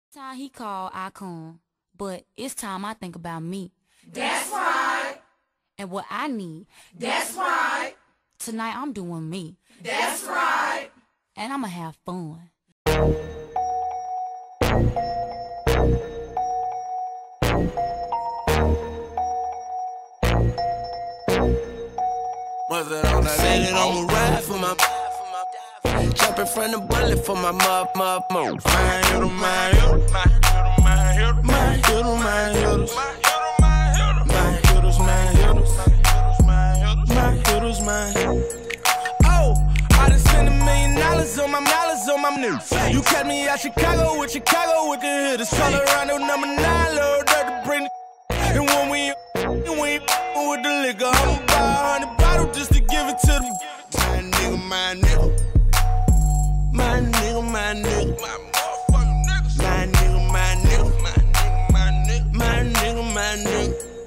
Time he called, I come. But it's time I think about me. That's right. And what I need. That's right. Tonight I'm doing me. That's right. And I'ma have fun. Said it on the ride for my jumping from the bullet for my mop. Mine hitter, mine hitter, mine hitters, mine hitters, mine hitters, mine. Oh, I done spent $1 million on my niggas. You catch me out Chicago with the hitters. Colorado number 9, Lord, that to bring the. And when we with the liquor, I'ma buy 100 bottles just to give it to them. My nigga, my nigga. My nigga, my nigga. My motherfucking niggas. My nigga, my nigga. My nigga, my nigga. My nigga, my nigga.